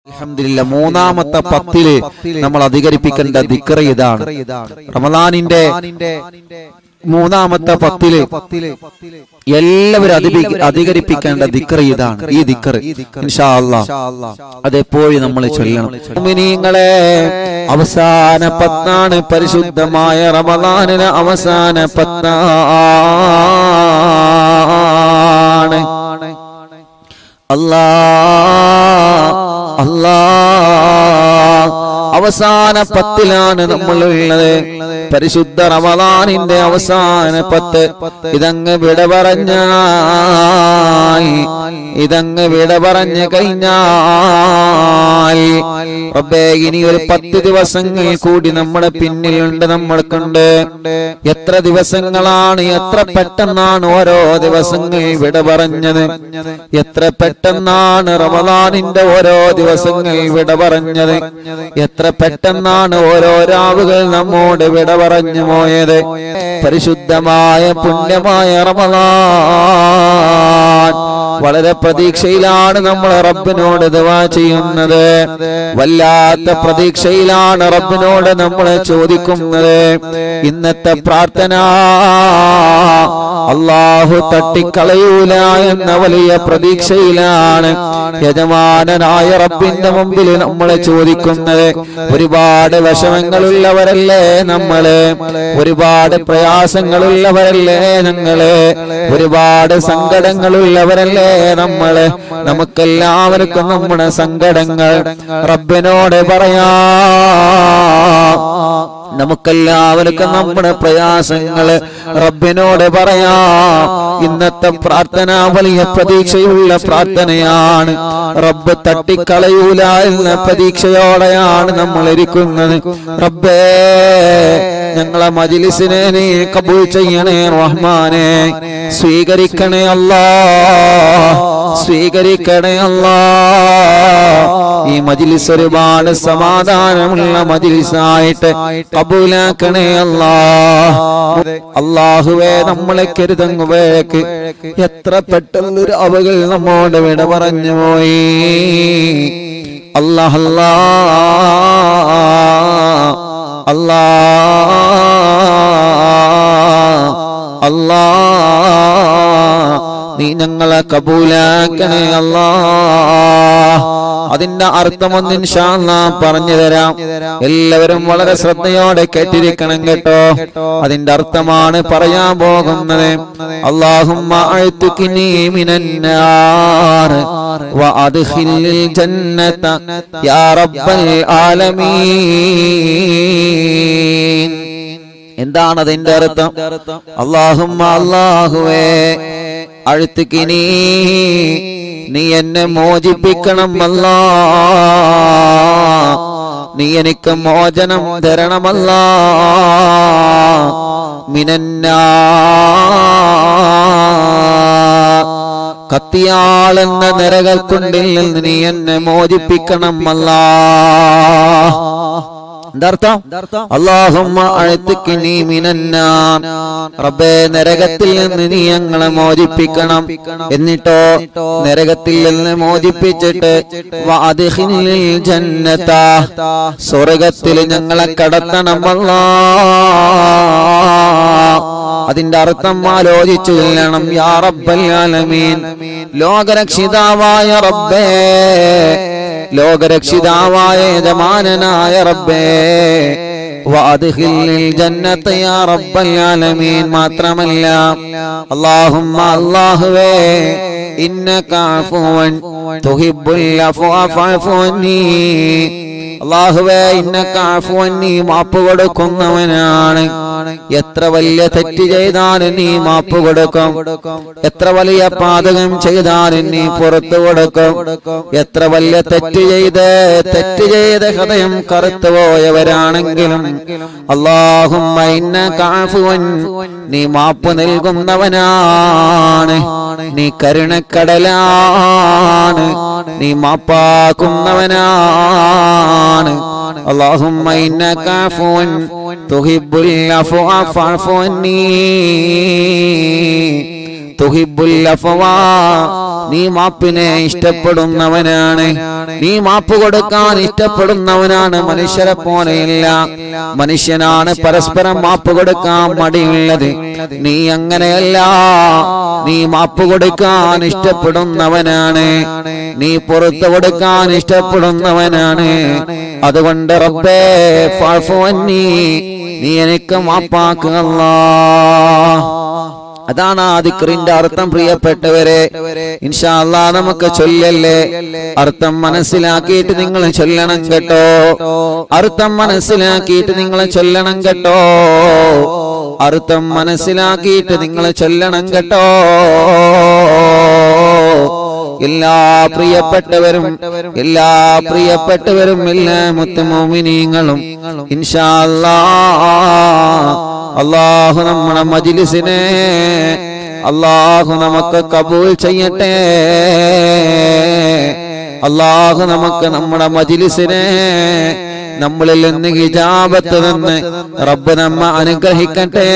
അൽഹംദുലില്ലാ മൂന്നാമത്തെ 10 നമ്മൾ അധികരിപ്പിക്കേണ്ട ദിക്ർ ഇതാണ്. റമദാനിന്റെ മൂന്നാമത്തെ 10 എല്ലാവരും അധികരിപ്പിക്കേണ്ട ദിക്ർ ഇതാണ്. ഈ ദിക്ർ ഇൻഷാ അല്ലാഹ് അതെപ്പോഴും നമ്മൾ ചൊല്ലണം. മുഅ്മിനീങ്ങളെ, അവസാന 10 പരിശുദ്ധമായ റമദാനിലെ അവസാന 10 അവസാന 10 നമ്മളുള്ളത്. പരിശുദ്ധ റമദാനിന്റെ അവസാന 10 ഇതങ്ങ് വിട പറഞ്ഞു കഴിഞ്ഞാൽ റബ്ബേ, ഇനി ഒരു 10 ദിവസങ്ങൾ കൂടി നമ്മുടെ പിന്നിലുണ്ട്, നമ്മൾക്കുണ്ട്. എത്ര ദിവസങ്ങളാണ്, എത്ര പെട്ടെന്നാണ് ഓരോ ദിവസങ്ങൾ വിട പറഞ്ഞത്. എത്ര പെട്ടെന്നാണ് റമദാനിന്റെ ഓരോ ദിവസങ്ങൾ വിട പറഞ്ഞത്. എത്ര പെട്ടെന്നാണ് ഓരോ രാവുകൾ നമ്മോട് വിട പറഞ്ഞു പോയത്. പരിശുദ്ധമായ പുണ്യമായ റമദാൻ വളരെ പ്രതീക്ഷയിലാണ് നമ്മൾ റബ്ബിനോട് ദുആ ചെയ്യുന്നത്. വല്ലാത്ത പ്രതീക്ഷയിലാണ് റബ്ബിനോട് നമ്മൾ ചോദിക്കുന്നത്. ഇന്നത്തെ പ്രാർത്ഥന അല്ലാഹു തട്ടിക്കളയൂല എന്ന വലിയ പ്രതീക്ഷയിലാണ് യജമാനനായ റബ്ബിന്റെ മുമ്പിൽ നമ്മൾ ചോദിക്കുന്നത്. ഒരുപാട് വിഷമങ്ങളുള്ളവരല്ലേ നമ്മള്, ഒരുപാട് പ്രയാസങ്ങളുള്ളവരല്ലേ ഞങ്ങള്, ഒരുപാട് സങ്കടങ്ങളുള്ളവരല്ലേ നമ്മള്. നമുക്കെല്ലാവർക്കും നമ്മുടെ സങ്കടങ്ങൾ റബ്ബിനോട് പറയാം. നമുക്കെല്ലാവർക്കും നമ്മുടെ പ്രയാസങ്ങള് റബ്ബിനോട് പറയാം. ഇന്നത്തെ പ്രാർത്ഥന വലിയ പ്രതീക്ഷയുള്ള പ്രാർത്ഥനയാണ്. റബ്ബ് തട്ടിക്കളയൂല എന്ന പ്രതീക്ഷയോടെയാണ് നമ്മൾ ഇരിക്കുന്നത്. റബ്ബേ, ഞങ്ങളെ മജ്‌ലിസിനെ നീ കബൂൽ ചെയ്യണേ റഹ്മാനെ. സ്വീകരിക്കണേ അല്ലാഹ്, സ്വീകരിക്കണേ അല്ലാഹ്. ഈ മജ്‌ലിസ് ഒരുപാട് സമാധാനമുള്ള മജ്‌ലിസായിട്ട് കബൂലാക്കണേ അല്ലാഹ്. അല്ലാഹുവേ, നമ്മളെ കരുതങ്ങുവേക്ക് എത്ര പെട്ടെന്നൊരു അവകൾ നമ്മോട് വിട പറഞ്ഞു പോയി. അല്ലാഹ് അല്ലാഹ് അല്ലാഹ്, നീ ഞങ്ങളെ കബൂലാക്കണേ അല്ലാഹ്. അതിന്റെ അർത്ഥമൊന്ന് ഇൻഷാ അല്ലാഹ് പറഞ്ഞു തരാം. എല്ലാവരും വളരെ ശ്രദ്ധയോടെ കേട്ടിരിക്കണം കേട്ടോ. അതിന്റെ അർത്ഥമാണ് പറയാൻ പോകുന്നത്. അല്ലാഹുമ്മ അഅ്തിഖ്നി മിനന്നാർ വഅദ്ഖിൽനിൽ ജന്നത യാ റബ്ബൽ ആലമീൻ. എന്താണ് അതിന്റെ അർത്ഥം? അല്ലാഹുമ്മ, അല്ലാഹുവേ, അഅ്തിഖ്നി, നീ എന്നെ മോചിപ്പിക്കണം അല്ലാഹ്. നീ എനിക്ക് മോചനം തരണമല്ലാഹ്. മിനന്നാർ, കത്തിയാളെന്ന നരകക്കുണ്ടിൽ നിന്ന് നീ എന്നെ മോചിപ്പിക്കണം അല്ലാഹ്. എന്താർത്ഥം? അല്ലാഹുമ്മ അഅ്തിഖ്നി മിനന്നാർ, റബ്ബേ, നരകത്തിൽ നിന്ന് നീ ഞങ്ങളെ മോചിപ്പിക്കണം. എന്നിട്ടോ നരകത്തിൽ നിന്ന് മോചിപ്പിച്ചിട്ട് വഅദ്ഖിൽനിൽ ജന്നത, സ്വർഗ്ഗത്തിൽ ഞങ്ങളെ കടത്തണം അല്ലാഹ്. അതിന്റെ അർത്ഥം ആലോചിച്ചു ചെല്ലണം. യാ റബ്ബൽ ആലമീൻ, ലോകരക്ഷിതാവായ റബ്ബേ, ലോകരക്ഷിതാവായ യജമാനനായ റബ്ബേ, വഅദ്ഖിൽനിൽ ജന്നത യാ റബ്ബൽ ആലമീൻ. മാത്രമല്ല, അല്ലാഹുമ്മ, അല്ലാഹുവേ, ഇന്നക അഫ്വൻ തുഹിബ്ബുൽ അഫ്വ ഫഅഫു അന്നീ. അല്ലാഹുവേ, ഇന്നക അഫ്വൻ, നീ മാപ്പ് കൊടുക്കുന്നവനാണ്. എത്ര വലിയ തെറ്റ് ചെയ്താലും നീ മാപ്പ് കൊടുക്കും. എത്ര വലിയ പാതകം ചെയ്താലും നീ പുറത്തു കൊടുക്കും. എത്ര വലിയ തെറ്റ് ചെയ്ത് ഹൃദയം കറുത്തു പോയവരാണെങ്കിലും അല്ലാഹുമ്മ ഇന്നക അഫ്വൻ, നീ മാപ്പ് നൽകുന്നവനാണ്. നീ കരുണക്കടലാണ്, നീ മാപ്പാക്കുന്നവനാണ്. اللهم إنك عفو تحب العفو فاعف عني. തുഹിബ്ബുൽ അഫ്വാ, നീ മാപ്പിനെ ഇഷ്ടപ്പെടുന്നവനാണ്, നീ മാപ്പ് കൊടുക്കാൻ ഇഷ്ടപ്പെടുന്നവനാണ്. മനുഷ്യരെ പോലെയല്ല, മനുഷ്യനാണ് പരസ്പരം മാപ്പ് കൊടുക്കാൻ മടിയുള്ളത്. നീ അങ്ങനെയല്ല, നീ മാപ്പ് കൊടുക്കാൻ ഇഷ്ടപ്പെടുന്നവനാണ്, നീ പുറത്തു കൊടുക്കാൻ ഇഷ്ടപ്പെടുന്നവനാണ്. അതുകൊണ്ട് റബ്ബേ ഫഅഫു അന്നി, നീ എനിക്ക് മാപ്പാക്കുക അല്ലാഹ്. അതാണ് ആ ദിക്റിന്റെ അർത്ഥം. പ്രിയപ്പെട്ടവരെ, ഇൻഷാ അല്ലാഹ് നമുക്ക് ചൊല്ലല്ലേ. അർത്ഥം മനസ്സിലാക്കിയിട്ട് നിങ്ങൾ ചൊല്ലണം കേട്ടോ, അർത്ഥം മനസ്സിലാക്കിയിട്ട് നിങ്ങൾ ചൊല്ലണം കേട്ടോ, അർത്ഥം മനസ്സിലാക്കിയിട്ട് നിങ്ങൾ ചൊല്ലണം കേട്ടോ. എല്ലാ പ്രിയപ്പെട്ടവരും എല്ലാ മുത്തുമോമിനീങ്ങളും ഇൻഷാ അല്ലാഹ് അല്ലാഹു നമ്മുടെ മജ്ലിസിനെ അല്ലാഹു നമുക്ക് കബൂൽ ചെയ്യട്ടെ. അല്ലാഹു നമുക്ക് നമ്മുടെ മജ്ലിസിനെ നമ്മളിൽ നിന്ന് ഹിജാബത്ത് നിന്ന് റബ്ബ് നമ്മെ അനുഗ്രഹിക്കട്ടെ.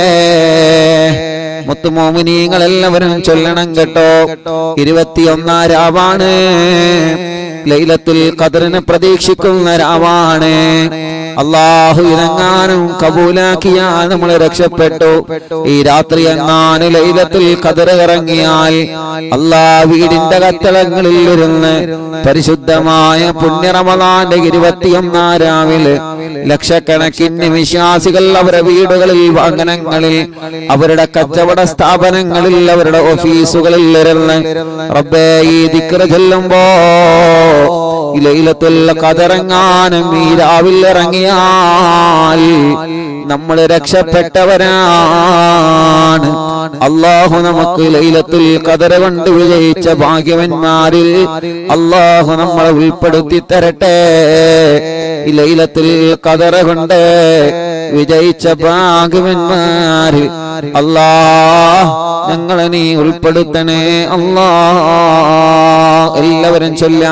മുത്തുമോമിനീങ്ങൾ എല്ലാവരും ചൊല്ലണം കേട്ടോ. 21 രാവാണ്, ലൈലത്തുൽ ഖദ്റിനെ പ്രതീക്ഷിക്കുന്ന രാവാണ്. അല്ലാഹു ഇറങ്ങാനും കബൂലാക്കിയാൽ നമ്മൾ രക്ഷപ്പെട്ടു. ഈ രാത്രി എങ്ങാനും ലൈലത്തുൽ ഖദ്ർ ഇറങ്ങിയാൽ അല്ലാഹ് വീടിന്റെ കത്തളങ്ങളിൽ ഇരുന്ന് പരിശുദ്ധമായ പുണ്യ റമളാന്റെ 21 രാവിലെ ലക്ഷക്കണക്കിന് വിശ്വാസികൾ അവരുടെ വീടുകളിൽ, വാഹനങ്ങളിൽ, അവരുടെ കച്ചവട സ്ഥാപനങ്ങളിൽ, അവരുടെ ഓഫീസുകളിൽ ഇരുന്ന് റബ്ബേ ഈ ദിക്ർ ചൊല്ലുമ്പോ ലൈലത്തുൽ ഖദ്ർ എങ്ങാനും ഈ രാവിലെ ഇറങ്ങിയാൽ നമ്മൾ രക്ഷപ്പെട്ടവരാണ്. അല്ലാഹു നമുക്ക് ലൈലത്തുൽ ഖദ്ർ കൊണ്ട് വിജയിച്ച ഭാഗ്യവന്മാരിൽ അല്ലാഹു നമ്മളെ ഉൾപ്പെടുത്തി തരട്ടെ. ഈ ലൈലത്തുൽ ഖദ്ർ കൊണ്ട് വിജയിച്ച ഭാഗ്യവന്മാരിൽ അല്ലാഹ് ഞങ്ങളെ നീ ഉൾപ്പെടുത്തണേ അല്ലാഹ്. എല്ലാവരും ചൊല്ലാം.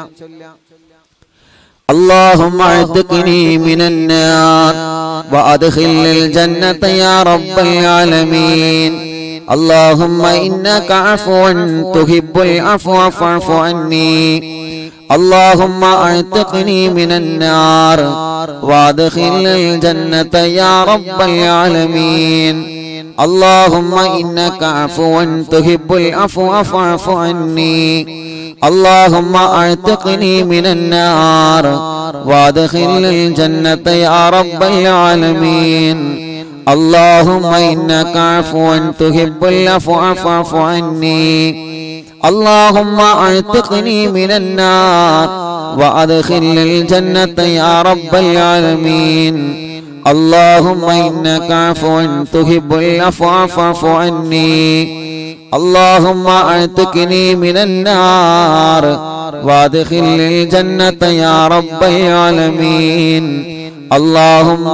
اللهم اعتقني من النار وادخلني الجنة يا رب العالمين. اللهم إنك عفو تحب العفو فاعف عني. اللهم اعتقني من النار وادخلني الجنة يا رب العالمين. اللهم إنك عفو تحب العفو فاعف عني. اللهم اعتقني من النار وادخلني الجنة يا رب العالمين. اللهم إنك عفو تحب العفو فاعف عني. اللهم اعتقني من النار وادخلني الجنة يا رب العالمين. اللهم إنك عفو تحب العفو فاعف عني. اللهم اعتقني من النار وادخلني الجنة يا رب العالمين. اللهم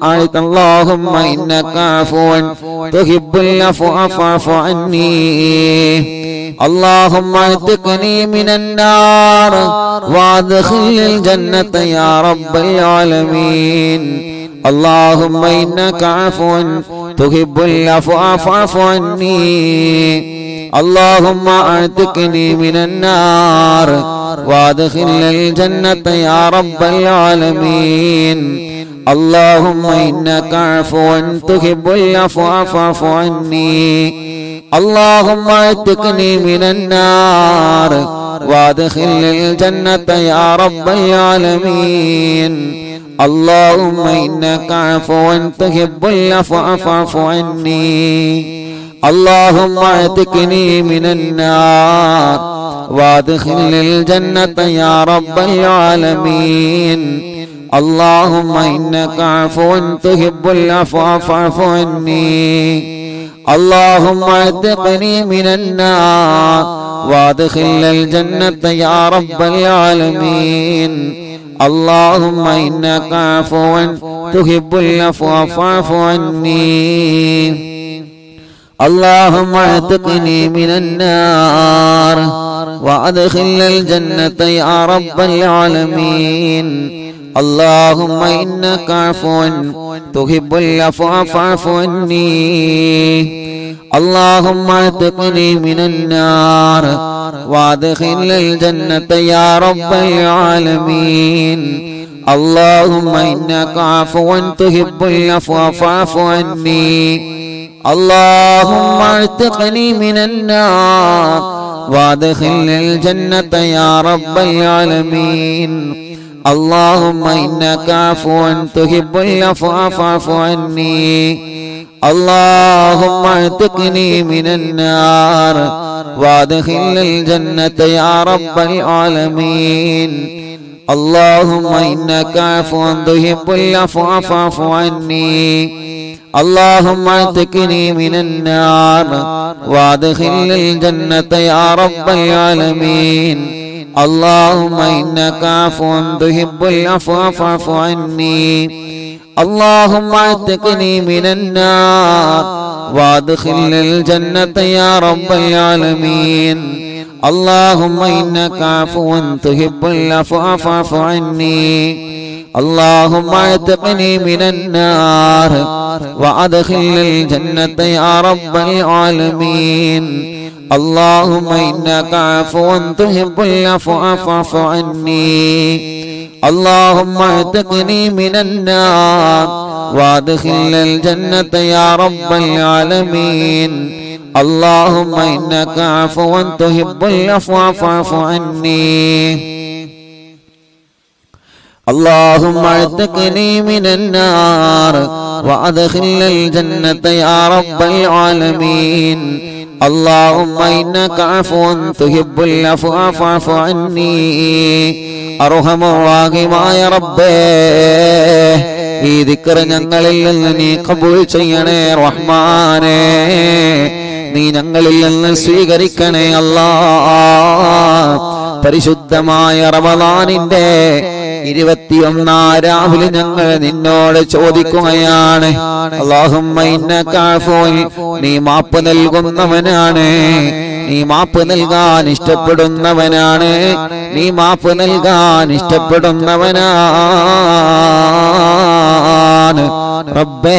إنك عفو تحب العفو فاعف عني. اللهم اعتقني من النار وادخلني الجنة يا رب العالمين. اللهم إنك عفو تحب العفو فاعف عني. اللهم اعتقني من النار وادخلني الجنة يا رب العالمين. اللهم إنك عفو تحب العفو فاعف عني. اللهم اعتقني من النار وادخلني الجنة يا رب العالمين. اللهم إنك عفو تحب العفو فاعف عني. اللهم اعتقني من النار وادخلني الجنة يا رب العالمين. اللهم إنك عفو تحب العفو فاعف عني. اللهم اعتقني من النار وادخلني الجنة يا رب العالمين. اللهم إنك عفو تحب العفو فاعف عني. اللهم اعتقني من النار وادخلني الجنة يا رب العالمين. اللهم إنك عفو تحب العفو فاعف عني اللهم اعتقني من النار وادخل الجنة يا رب العالمين اللهم إنك عفو تحب العفو فاعف عني اللهم اعتقني من النار وادخل الجنة يا رب العالمين اللهم إنك عفو تحب العفو فاعف عني اللهم اعتقني من النار وادخل الجنة يا رب العالمين اللهم إنك عفو تحب العفو فاعف عني اللهم اعتقني من النار وادخل الجنة يا رب العالمين اللهم إنك عفو تحب العفو فاعف عني اللهم اعتقني من النار وادخل الجنة يا رب العالمين اللهم إنك عفو تحب العفو فاعف عني اللهم اعتقني من النار وادخل الجنة يا رب العالمين اللهم إنك عفو تحب العفو فاعف عني اللهم اعتقني من النار وادخل الجنة يا رب العالمين اللهم إنك عفو تحب العفو فاعف عني اللهم اعتقني من النار وادخل الجنة يا رب العالمين اللهم إنك عفو تحب العفو فاعف عني أرحم الراحمين يا ربي ഈ ദിക്ർ ഞങ്ങളിൽ നിന്ന് നീ ഖബൂൽ ചെയ്യണേ റഹ്മാനേ നീ ഞങ്ങളിൽ നിന്ന് സ്വീകരിക്കണേ അല്ലാഹ് പരിശുദ്ധമായ റമളാനിന്റെ 21 രാവിലെ ഞങ്ങൾ നിന്നോട് ചോദിക്കുകയാണ് അല്ലാഹുമ്മ ഇന്നക അഫൂൻ നീ മാപ്പ് നൽകുന്നവനാണ് നീ മാപ്പ് നൽകാൻ ഇഷ്ടപ്പെടുന്നവനാണ് നീ മാപ്പ് നൽകാൻ ഇഷ്ടപ്പെടുന്നവനാണ് റബ്ബേ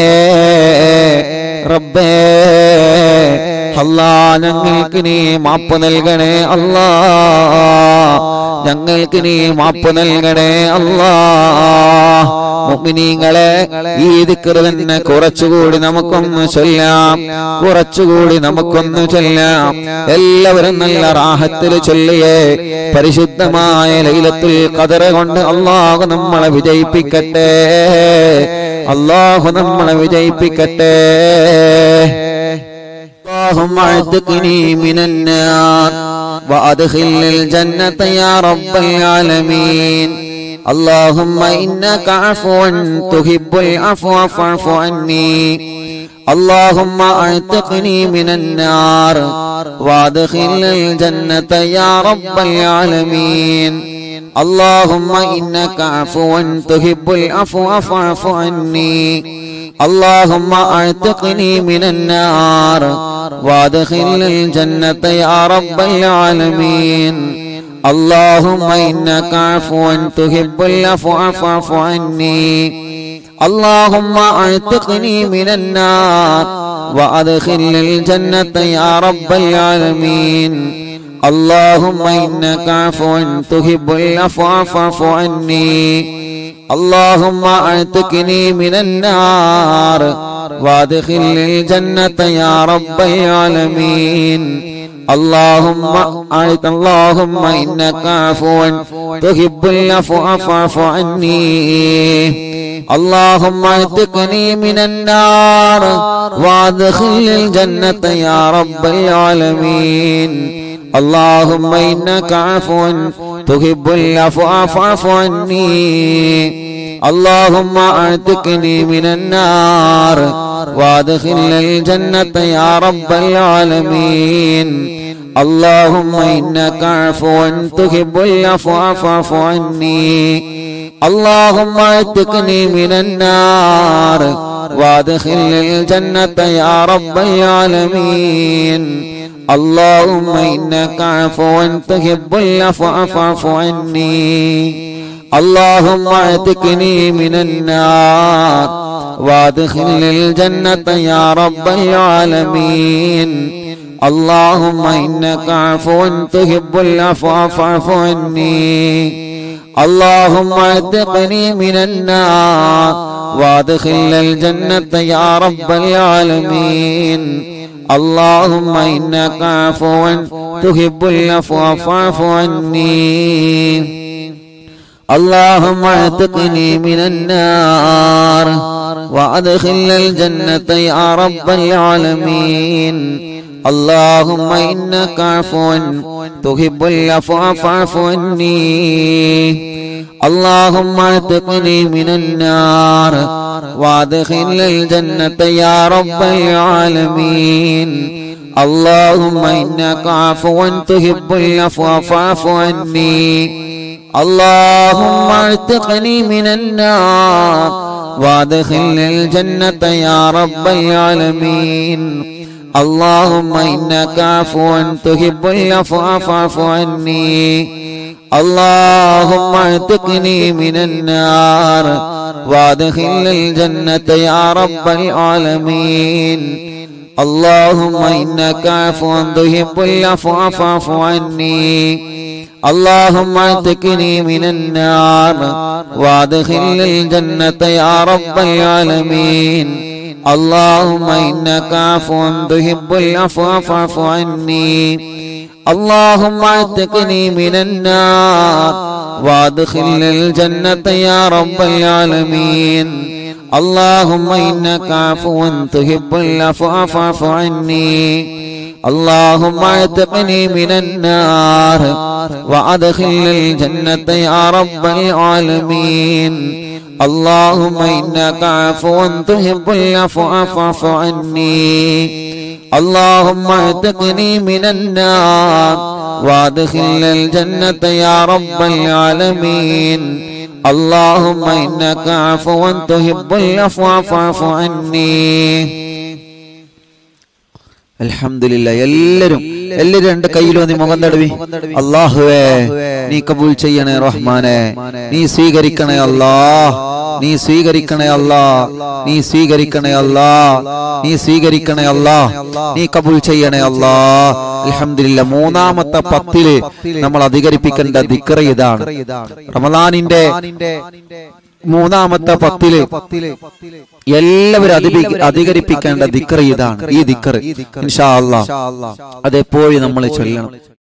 റബ്ബേ അല്ലാഹ് ഞങ്ങൾക്ക് നീ മാപ്പ് നൽകണേ അല്ലാഹ് ഞങ്ങൾക്ക് നീ മാപ്പ് നൽകണേ അല്ലാഹ് മുഅ്മിനീങ്ങളെ ഈ ദിക്ർ തന്നെ കുറച്ചുകൂടി നമുക്കൊന്ന് ചൊല്ലാം കുറച്ചുകൂടി നമുക്കൊന്ന് ചൊല്ലാം എല്ലാവരും നല്ല റാഹത്തിൽ ചൊല്ലിയേ പരിശുദ്ധമായ ലൈലത്തുൽ ഖദർ കൊണ്ട് അല്ലാഹു നമ്മളെ വിജയിപ്പിക്കട്ടെ അല്ലാഹു നമ്മളെ വിജയിപ്പിക്കട്ടെ اللهم اعتقني من النار وادخل الجنة يا رب العالمين اللهم إنك عفو تحب العفو فاعف عني اللهم اعتقني من النار وادخل الجنة يا رب العالمين اللهم إنك عفو تحب العفو فاعف عني اللهم اعتقني من النار وادخل الجنة يا رب العالمين اللهم إنك عفو تحب العفو فاعف عني اللهم اعتقني من النار وادخل الجنة يا رب العالمين اللهم إنك عفو تحب العفو فاعف عني اللهم اعتقني من النار وادخل الجنة يا رب العالمين اللهم إنك عفو تحب العفو فاعف عني اللهم اعتقني من النار وادخل الجنة يا رب العالمين اللهم إنك عفو تحب العفو فاعف عني اللهم اعتقني من النار وادخل الجنة يا رب العالمين اللهم إنك عفو تحب العفو فاعف عني اللهم اعتقني من النار وادخل الجنة يا رب العالمين اللهم إنك عفو تحب العفو فاعف عني اللهم اعتقني من النار وادخلني الجنة يا رب العالمين اللهم إنك عفو تحب العفو فاعف عني اللهم اعتقني من النار وادخلني الجنة يا رب العالمين اللهم إنك عفو تحب العفو فاعف عني اللهم اعتقني من النار وادخلني الجنة يا رب العالمين اللهم إنك عفو تحب العفو فاعف عني اللهم اعتقني من النار وادخلني الجنة يا رب العالمين اللهم إنك عفو تحب العفو فاعف عني اللهم اعتقني من النار وادخلني الجنة يا رب العالمين اللهم إنك عفو تحب العفو فاعف عني اللهم اعتقني من النار وادخلني الجنة يا رب العالمين اللهم إنك عفو تحب العفو فاعف عني اللهم اعتقني من النار وادخلني الجنة يا رب العالمين اللهم إنك عفو تحب العفو فاعف عني اللهم اعتقني من النار وادخلني الجنة يا رب العالمين اللهم إنك عفو تحب العفو فاعف عني اللهم اعتقني من النار وادخلني الجنة يا رب العالمين اللهم إنك عفو تحب العفو فاعف عني اللهم اعتقني من النار وادخلني الجنة يا رب العالمين اللهم إنك عفو تحب العفو فاعف عني അൽഹംദുലില്ലാ. എല്ലാവരും രണ്ട് കയ്യിലും നീ മുഖം തടവി. അല്ലാഹുവേ നീ കബൂൽ ചെയ്യണേ റഹ്മാനെ, നീ സ്വീകരിക്കണേ അല്ലാ, നീ സ്വീകരിക്കണേ അല്ലാ, നീ സ്വീകരിക്കണേ അല്ലാ, നീ സ്വീകരിക്കണേ അല്ലാ, നീ കബൂൽ ചെയ്യണേ അല്ലാ. അൽഹംദുലില്ലാ. മൂന്നാമത്തെ 10 നമ്മൾ അധികരിപ്പിക്കേണ്ട ദിക്ർ ഇതാണ്. റമളാനിന്റെ മൂന്നാമത്തെ 10 എല്ലാവരും അധികരിപ്പിക്കേണ്ട ദിക്ർ ഇതാണ്. ഈ ദിക്ർ ഇൻഷാ അല്ലാഹ് അതെപ്പോഴും നമ്മൾ ചൊല്ലണം.